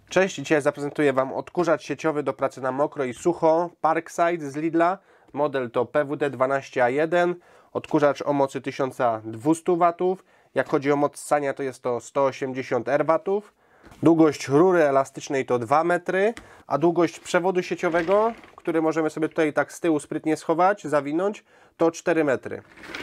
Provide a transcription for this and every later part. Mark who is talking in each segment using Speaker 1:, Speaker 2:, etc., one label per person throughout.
Speaker 1: Cześć, dzisiaj zaprezentuję Wam odkurzacz sieciowy do pracy na mokro i sucho Parkside z Lidla. Model to PWD12A1, odkurzacz o mocy 1200 W. Jak chodzi o moc ssania, to jest to 180 R W. Długość rury elastycznej to 2 metry, a długość przewodu sieciowego, który możemy sobie tutaj tak z tyłu sprytnie schować, zawinąć, to 4 metry.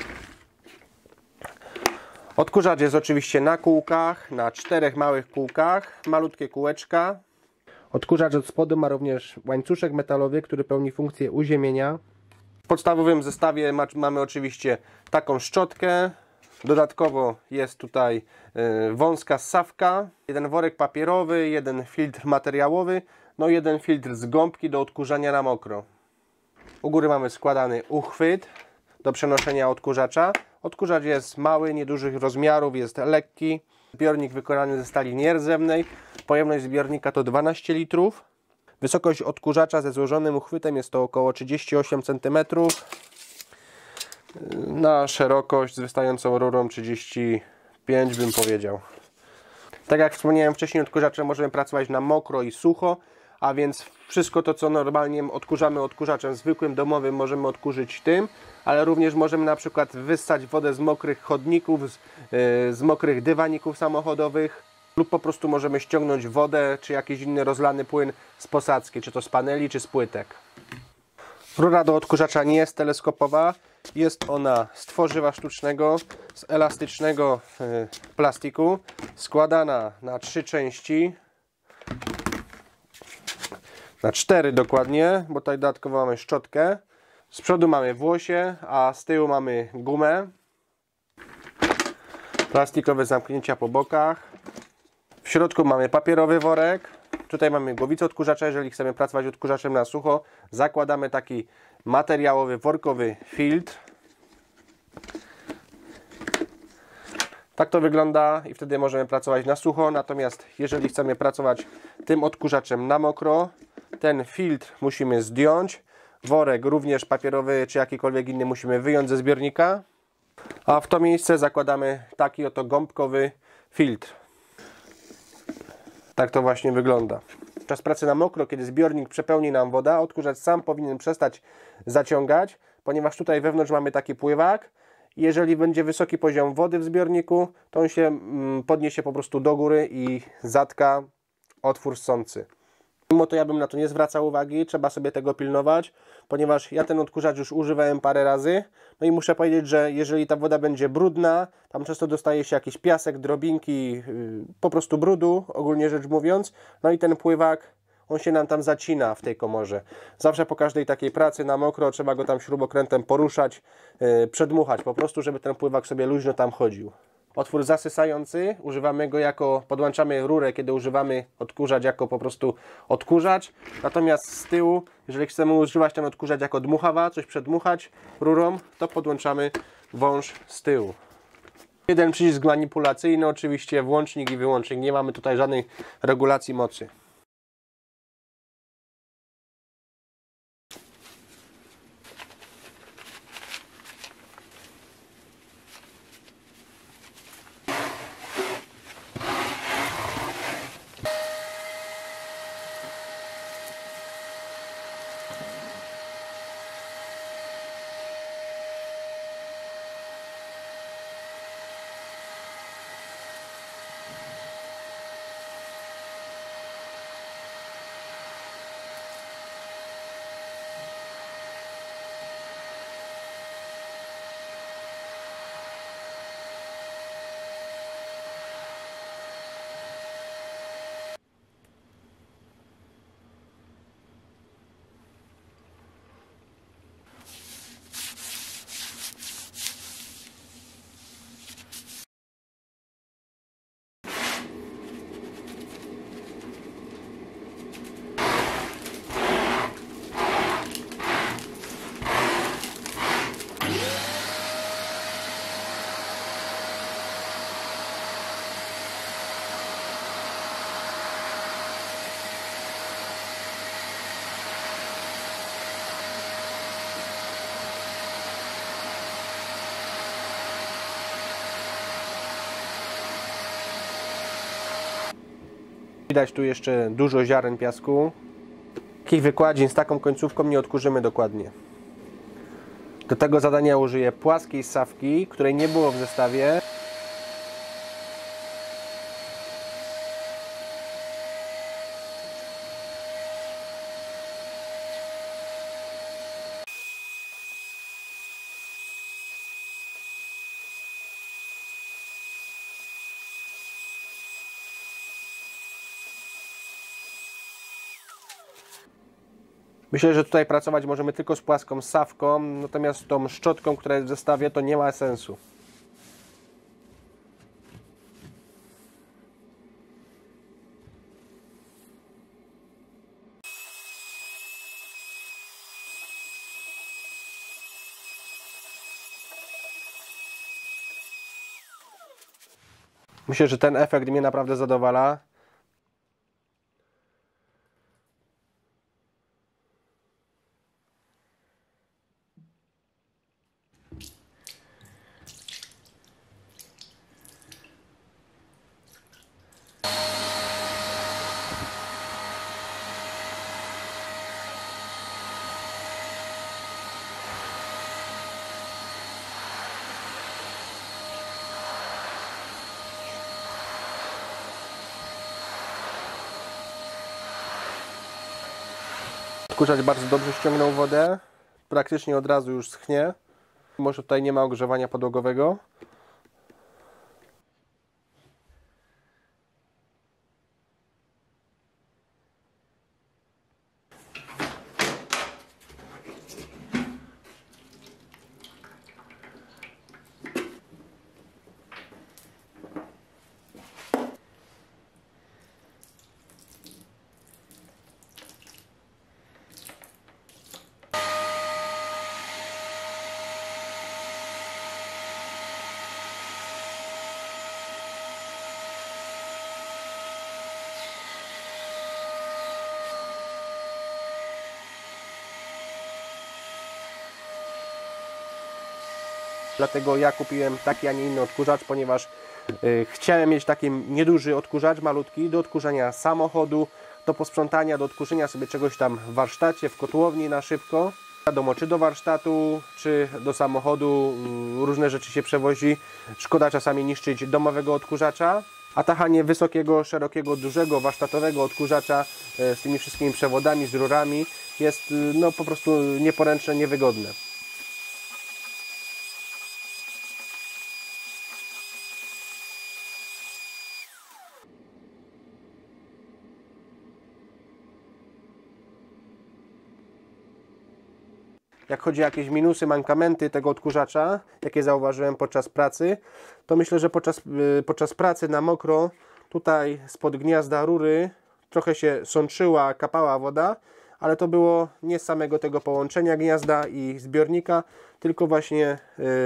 Speaker 1: Odkurzacz jest oczywiście na kółkach, na 4 małych kółkach, malutkie kółeczka. Odkurzacz od spodu ma również łańcuszek metalowy, który pełni funkcję uziemienia. W podstawowym zestawie mamy oczywiście taką szczotkę. Dodatkowo jest tutaj wąska ssawka, jeden worek papierowy, jeden filtr materiałowy, no i jeden filtr z gąbki do odkurzania na mokro. U góry mamy składany uchwyt do przenoszenia odkurzacza. Odkurzacz jest mały, niedużych rozmiarów, jest lekki. Zbiornik wykonany ze stali nierdzewnej. Pojemność zbiornika to 12 litrów. Wysokość odkurzacza ze złożonym uchwytem jest to około 38 cm. Na szerokość z wystającą rurą 35 bym powiedział. Tak jak wspomniałem wcześniej, odkurzaczem możemy pracować na mokro i sucho, a więc wszystko to, co normalnie odkurzamy odkurzaczem zwykłym, domowym, możemy odkurzyć tym, ale również możemy na przykład wyssać wodę z mokrych chodników, z mokrych dywaników samochodowych, lub po prostu możemy ściągnąć wodę, czy jakiś inny rozlany płyn z posadzki, czy to z paneli, czy z płytek. Rura do odkurzacza nie jest teleskopowa, jest ona z tworzywa sztucznego, z elastycznego plastiku, składana na 3 części, na 4 dokładnie, bo tutaj dodatkowo mamy szczotkę. Z przodu mamy włosie, a z tyłu mamy gumę. Plastikowe zamknięcia po bokach. W środku mamy papierowy worek. Tutaj mamy głowicę odkurzacza. Jeżeli chcemy pracować odkurzaczem na sucho, zakładamy taki materiałowy, workowy filtr. Tak to wygląda i wtedy możemy pracować na sucho. Natomiast jeżeli chcemy pracować tym odkurzaczem na mokro, ten filtr musimy zdjąć. Worek również papierowy czy jakikolwiek inny musimy wyjąć ze zbiornika. A w to miejsce zakładamy taki oto gąbkowy filtr. Tak to właśnie wygląda. Podczas pracy na mokro, kiedy zbiornik przepełni nam woda, odkurzacz sam powinien przestać zaciągać, ponieważ tutaj wewnątrz mamy taki pływak. Jeżeli będzie wysoki poziom wody w zbiorniku, to on się podniesie po prostu do góry i zatka otwór ssący. Mimo to ja bym na to nie zwracał uwagi, trzeba sobie tego pilnować, ponieważ ja ten odkurzacz już używałem parę razy. No i muszę powiedzieć, że jeżeli ta woda będzie brudna, tam często dostaje się jakiś piasek, drobinki, po prostu brudu, ogólnie rzecz mówiąc. No i ten pływak, on się nam tam zacina w tej komorze. Zawsze po każdej takiej pracy na mokro trzeba go tam śrubokrętem poruszać, przedmuchać po prostu, żeby ten pływak sobie luźno tam chodził. Otwór zasysający, używamy go jako, podłączamy rurę, kiedy używamy odkurzacz jako po prostu odkurzacz. Natomiast z tyłu, jeżeli chcemy używać ten odkurzacz jako dmuchawa, coś przedmuchać rurą, to podłączamy wąż z tyłu. Jeden przycisk manipulacyjny, oczywiście włącznik i wyłącznik. Nie mamy tutaj żadnej regulacji mocy. Widać tu jeszcze dużo ziaren piasku. Takich wykładzin z taką końcówką nie odkurzymy dokładnie. Do tego zadania użyję płaskiej ssawki, której nie było w zestawie. Myślę, że tutaj pracować możemy tylko z płaską ssawką, natomiast tą szczotką, która jest w zestawie, to nie ma sensu. Myślę, że ten efekt mnie naprawdę zadowala. Odkurzacz bardzo dobrze ściągnął wodę, praktycznie od razu już schnie. Może tutaj nie ma ogrzewania podłogowego. Dlatego ja kupiłem taki, a nie inny odkurzacz, ponieważ chciałem mieć taki nieduży odkurzacz, malutki, do odkurzania samochodu, do posprzątania, do odkurzenia sobie czegoś tam w warsztacie, w kotłowni na szybko. Wiadomo, czy do warsztatu, czy do samochodu, różne rzeczy się przewozi. Szkoda czasami niszczyć domowego odkurzacza. A tachanie wysokiego, szerokiego, dużego, warsztatowego odkurzacza z tymi wszystkimi przewodami, z rurami jest no, po prostu nieporęczne, niewygodne. Jak chodzi o jakieś minusy, mankamenty tego odkurzacza, jakie zauważyłem podczas pracy, to myślę, że podczas pracy na mokro tutaj spod gniazda rury trochę się sączyła, kapała woda, ale to było nie z samego tego połączenia gniazda i zbiornika, tylko właśnie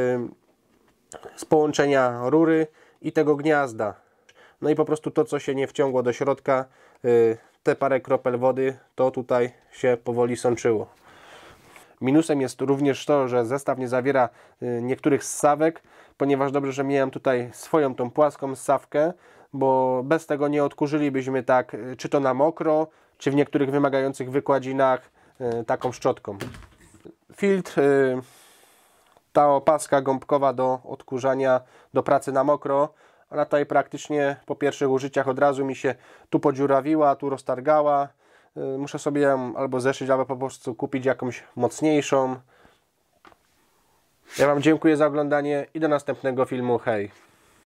Speaker 1: z połączenia rury i tego gniazda. No i po prostu to, co się nie wciągło do środka, te parę kropel wody, to tutaj się powoli sączyło. Minusem jest również to, że zestaw nie zawiera niektórych ssawek, ponieważ dobrze, że miałem tutaj swoją tą płaską ssawkę, bo bez tego nie odkurzylibyśmy tak, czy to na mokro, czy w niektórych wymagających wykładzinach taką szczotką. Filtr, ta opaska gąbkowa do odkurzania, do pracy na mokro, ona tutaj praktycznie po pierwszych użyciach od razu mi się tu podziurawiła, tu roztargała. Muszę sobie ją albo zeszyć, albo po prostu kupić jakąś mocniejszą. Ja Wam dziękuję za oglądanie i do następnego filmu. Hej!